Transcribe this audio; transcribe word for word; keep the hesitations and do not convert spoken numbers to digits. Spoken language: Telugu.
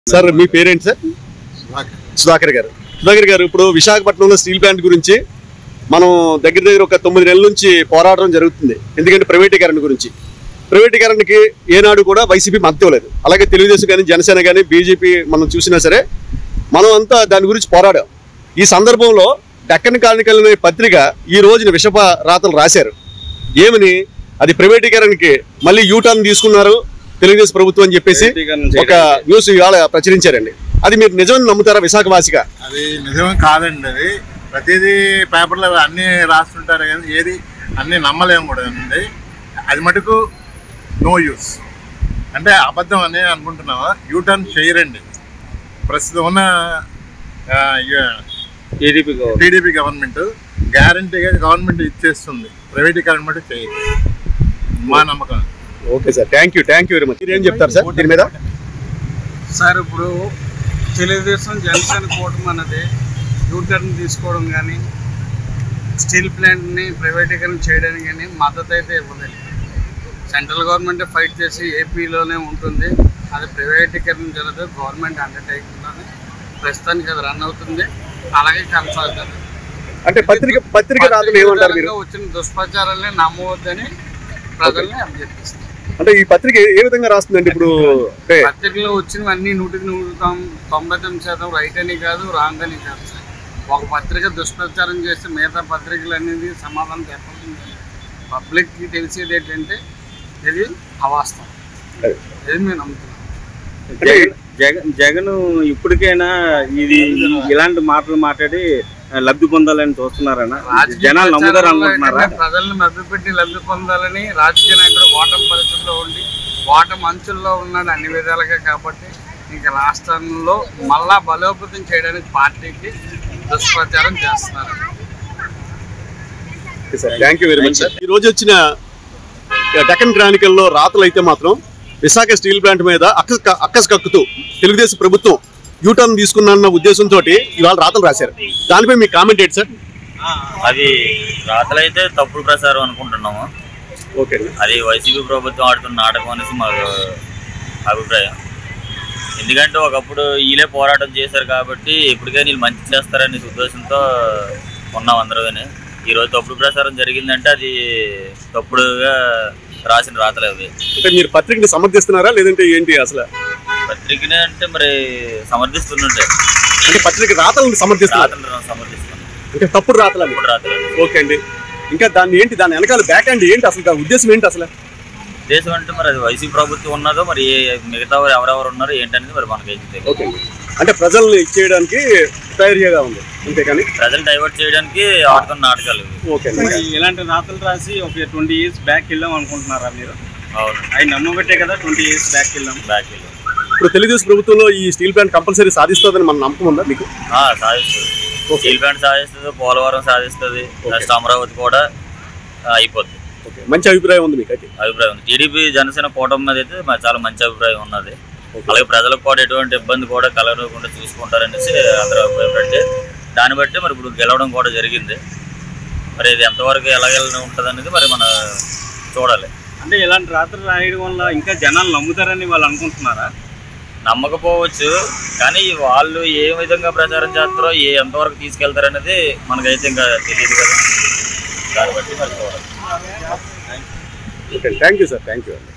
సార్ మీ పేరేంటి సార్? సుధాకర్ గారు. సుధాకర్ గారు, ఇప్పుడు విశాఖపట్నంలో స్టీల్ ప్లాంట్ గురించి మనం దగ్గర దగ్గర ఒక తొమ్మిది నెలల నుంచి పోరాటం జరుగుతుంది. ఎందుకంటే ప్రైవేటీకరణ గురించి. ప్రైవేటీకరణకి ఏనాడు కూడా వైసీపీ మద్దతు ఇవ్వలేదు. అలాగే తెలుగుదేశం కానీ జనసేన కానీ బీజేపీ మనం చూసినా సరే మనం అంతా దాని గురించి పోరాడాం. ఈ సందర్భంలో డక్కన్ క్రానికల్ అనే పత్రిక ఈ రోజున విషప రాతలు రాశారు. ఏమని? అది ప్రైవేటీకరణకి మళ్ళీ యూటర్న్ తీసుకున్నారు తెలుగుదేశం ప్రభుత్వం అని చెప్పేసి ఒక న్యూస్ ఇవాళ ప్రచురించారండి. అది మీరు నిజమని నమ్ముతారా విశాఖవాసిగా? అది నిజం కాదండి. అది ప్రతిదీ పేపర్లో అన్నీ రాస్తుంటారు కానీ ఏది అన్నీ నమ్మలేము కూడా అండి. అది మటుకు నో యూస్ అంటే అబద్ధం అని అనుకుంటున్నావా? యూటర్న్ చేయరండి. ప్రస్తుతం ఉన్న టీడీపీ టీడీపీ గవర్నమెంట్ గ్యారంటీగా గవర్నమెంట్ ఇచ్చేస్తుంది. ప్రైవేటీకరణ మటుకు చేయదు, మా నమ్మకం. Okay sir, thank you thank you very much. ఏం చెప్తారు సార్ దీని మీద? సార్, ఇప్పుడు తెలుగుదేశం జనసేన కూటమి అన్నది యూటర్న్ తీసుకోవడం కానీ స్టీల్ ప్లాంట్ని ప్రైవేటీకరణ చేయడానికి కానీ మద్దతు అయితే ఇవ్వలేదు. సెంట్రల్ గవర్నమెంటే ఫైట్ చేసి ఏపీలోనే ఉంటుంది. అది ప్రైవేటీకరణ జరగదు, గవర్నమెంట్ అండర్టేకింగ్లోనే ప్రస్తుతానికి అది రన్ అవుతుంది, అలాగే కొనసాగుతుంది. అంటే పత్రిక పత్రిక రాతలు ఏమంటారు మీరు? వచ్చిన దుష్ప్రచారాలని నమ్మవద్దని ప్రజల్ని అభ్యర్థిస్తారు. అంటే ఈ పత్రిక ఏ విధంగా రాస్తుందండి? ఇప్పుడు పత్రికలో వచ్చినవన్నీ నూటికి నూరు తొంభై తొమ్మిది శాతం రైట్ అని కాదు, రాంగ్ అని కాదు సార్. ఒక పత్రిక దుష్ప్రచారం చేస్తే మిగతా పత్రికలు అనేది సమాధానం చెప్పాలి. పబ్లిక్కి తెలిసేది ఏంటంటే ఇది అవాస్తవం, ఇది మేము నమ్ముతున్నాం. జగన్ జగన్ ఇప్పటికైనా ఇది ఇలాంటి మాటలు మాట్లాడి లబ్ధి పొందాలని చూస్తున్నారన్న జనాలు నమ్ముతారు అనుకుంటున్నారా? ప్రజల్ని మభ్యపెట్టి లబ్ధి పొందాలని రాజకీయ నాయకుడు ఓటమి పరిస్థితుల్లో ఉండి ఓటమి అంచుల్లో ఉన్నాడు అన్ని విధాలుగా. కాబట్టి ఇంకా రాష్ట్రంలో మళ్ళా బలోపేతం చేయడానికి పార్టీకి దుష్ప్రచారం చేస్తున్నారు. Thank you very much. ఈ రోజు వచ్చిన డక్కన్ క్రానికల్లో రాతలు అయితే మాత్రం విశాఖ స్టీల్ ప్లాంట్ మీద అక్కస్ అక్కస్ కక్కుతూ తెలుగుదేశం ప్రభుత్వం యూటర్న్ తీసుకున్న ఉద్దేశంతో ఇవాళ రాతలు రాశారు. దానిపై మీ కామెంట్ ఏంటి సార్? అది రాతలు అయితే తప్పుడు ప్రచారం అనుకుంటున్నాము. ఓకే, అది వైసీపీ ప్రభుత్వం ఆడుతున్న నాటకం అనేసి మాకు అభిప్రాయం. ఎందుకంటే ఒకప్పుడు వీళ్ళే పోరాటం చేశారు కాబట్టి ఇప్పటికే వీళ్ళు మంచి చేస్తారనే ఉద్దేశంతో ఉన్నాం అందరూ. కానీ ఈరోజు తప్పుడు ప్రచారం జరిగిందంటే అది తప్పుడుగా రాసిన రాతలు అవి. అంటే మీరు పత్రికని సమర్థిస్తున్నారా లేదంటే ఏంటి అసలు? పత్రికనే అంటే మరి సమర్థిస్తున్నట్టే. అంటే పత్రిక రాతలను సమర్థిస్తున్నారు? సమర్థిస్తున్నాం. అంటే తప్పుడు రాతలు తప్పుడు రాతలు. ఓకే అండి. ఇంకా దాన్ని ఏంటి, దాని వెనకాల బ్యాక్ అండ్ ఏంటి అసలు ఉద్దేశం ఏంటి అసలు? ఉద్దేశం అంటే మరి అది వైసీపీ ప్రభుత్వం ఉన్నదో మరి మిగతా ఎవరెవరు ఉన్నారో ఏంటనేది మరి మనకి తెలియదు. ఓకే, అంటే ప్రజల్ని ఇచ్చేయడానికి తయారీగా ఉంది అంతేకాని ప్రజలు డైవర్ట్ చేయడానికి ఆడుతున్న నాటకాలు. ఓకే, ఇలాంటి రాతలు రాసి ఒక ట్వంటీ ఇయర్స్ బ్యాక్ వెళ్ళాం అనుకుంటున్నారా మీరు? అవును, అవి నమ్మబట్టే కదా ట్వంటీ ఇయర్స్ బ్యాక్ వెళ్ళాం. బ్యాక్ వెళ్ళాం. ఇప్పుడు తెలుగుదేశం ప్రభుత్వంలో ఈ స్టీల్ ప్లాంట్ కంపల్సరీ సాధిస్తుందని మన నమ్మకం ఉందా మీకు? సాధిస్తుంది. స్టీల్ ప్లాంట్ సాధిస్తుంది, పోలవరం సాధిస్తుంది, నెక్స్ట్ అమరావతి కూడా అయిపోతుంది. ఓకే, మంచి అభిప్రాయం ఉంది మీకు అయితే? అభిప్రాయం ఉంది. టీడీపీ జనసేన కూటమి మీద అయితే చాలా మంచి అభిప్రాయం ఉన్నది. అలాగే ప్రజలకు కూడా ఎటువంటి ఇబ్బంది కూడా కలగకుండా చూసుకుంటారనేసి అందరూ అభిప్రాయపడితే దాన్ని బట్టి మరి ఇప్పుడు గెలవడం కూడా జరిగింది. మరి ఇది ఎంతవరకు ఎలాగెలా ఉంటుంది అనేది మరి మనం చూడాలి. అంటే ఇలాంటి రాత్రులు రాయడం వల్ల ఇంకా జనాలు నమ్ముతారని వాళ్ళు అనుకుంటున్నారా? నమ్మకపోవచ్చు, కానీ వాళ్ళు ఏ విధంగా ప్రచారం చేస్తారో ఏ ఎంతవరకు తీసుకెళ్తారనేది మనకైతే ఇంకా తెలియదు కదా. దాన్ని బట్టి మరి చూడాలి. Okay, thank you sir, thank you.